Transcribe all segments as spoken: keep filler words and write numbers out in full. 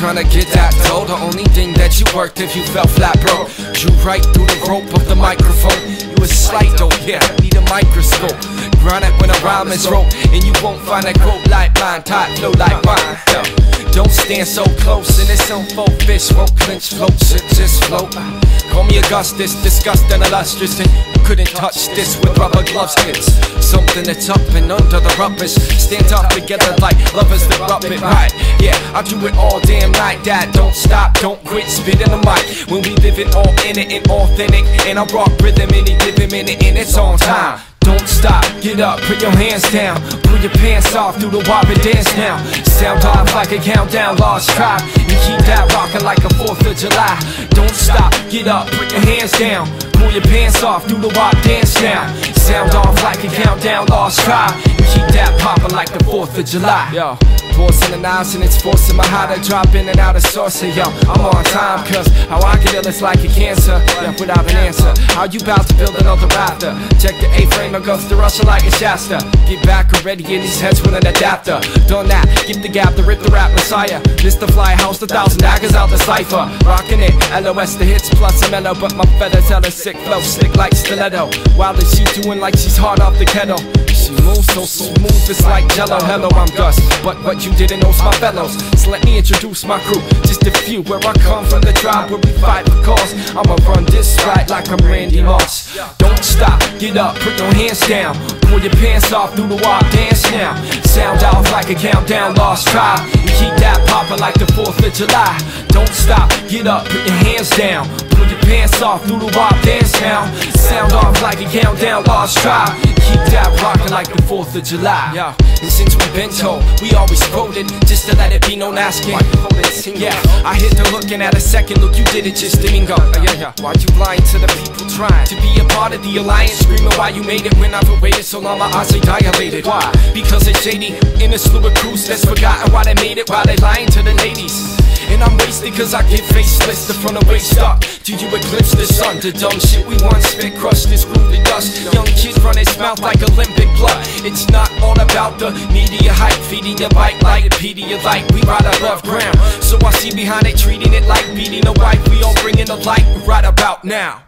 trying to get that dough. The only thing that you worked if you fell flat broke. Drew right through the rope of the microphone. You was slight though, yeah, need a microscope. Grind it when a rhyme is rope, and you won't find that quote like mine. Tight flow like mine, yeah. Don't stand so close, and it's some folk fish won't clinch floats, it just float. Call me Augustus, disgust and illustrious, and you couldn't touch this with rubber gloves. It's something that's up and under the rubbish. Stand up together like lovers that rub it right. Yeah, I do it all damn night. That don't stop, don't quit, spit in the mic. When we live it all in it and authentic, and I rock rhythm any given minute, and it's on time. Don't stop, get up, put your hands down. Pull your pants off, through the wop and dance now. Sound off like a countdown, lost tribe. And keep that rockin' like a fourth of July. Don't stop, get up, put your hands down. Pull your pants off, through the wop, dance now. Sound off like a countdown, lost tribe. And keep that poppin' like the fourth of July. Yo, forcing the knives and it's forcing my heart to drop in and out of source. Yo, I'm on time, cause how I can ill it's like a cancer, yeah, without an answer. How you bout to build another rafter? Check the A-frame, it goes to Russia like a Shasta. Get back already in these heads with an adapter. Done that, give the gap to rip the rap messiah. This the fly house, the thousand daggers out the cipher. Rockin' it, L O S the hits plus a mellow. But my feathers tell a sick flow, slick like stiletto. While is she doing like she's hard off the kettle? She moves so smooth, it's like jello. Hello, I'm Gus, but what you didn't know's my fellows. So let me introduce my crew, just a few. Where I come from, the tribe where we fight for cause. I'ma run this right like I'm Randy Moss. Don't stop, get up, put your hands down. Pull your pants off, through the wop, dance now. Sound off like a countdown, lost tribe. And keep that poppin' like the fourth of July. Don't stop, get up, put your hands down. Pull your pants off, through the wop, dance now. Sound off like a countdown, lost tribe. Keep that rockin' like the fourth of July. Yeah. And since we've been told, we always quoted, just to let it be known asking. Yeah, I hit the looking at a second look, you did it just domingo. Uh, yeah, yeah. Why you lying to the people trying to be a part of the alliance? Screaming why you made it when I've waited so long, my eyes are dilated. Why? Because it's shady, in a slew of crews that's forgotten why they made it, why they lying to the ladies. And I'm wasted cause I get faceless, the front of waist up. Do you eclipse the sun? The dumb shit we once spit, crush this groove to dust. Young kids run his mouth like Olympic blood. It's not all about the media hype, feeding your bike like a Pedialyte. We ride above ground, so I see behind it, treating it like beating a wife. We all bringing the light right about now.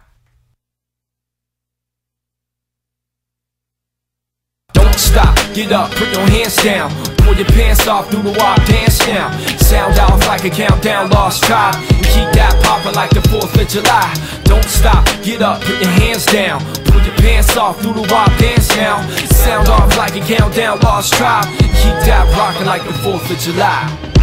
Don't stop, get up, put your hands down. Pull your pants off, through the wop, dance now. Sound off like a countdown, lost tribe. And keep that poppin' like the fourth of July. Don't stop, get up, put your hands down. Pull your pants off, through the wop, dance now. Sound off like a countdown, lost tribe. And keep that rockin' like the fourth of July.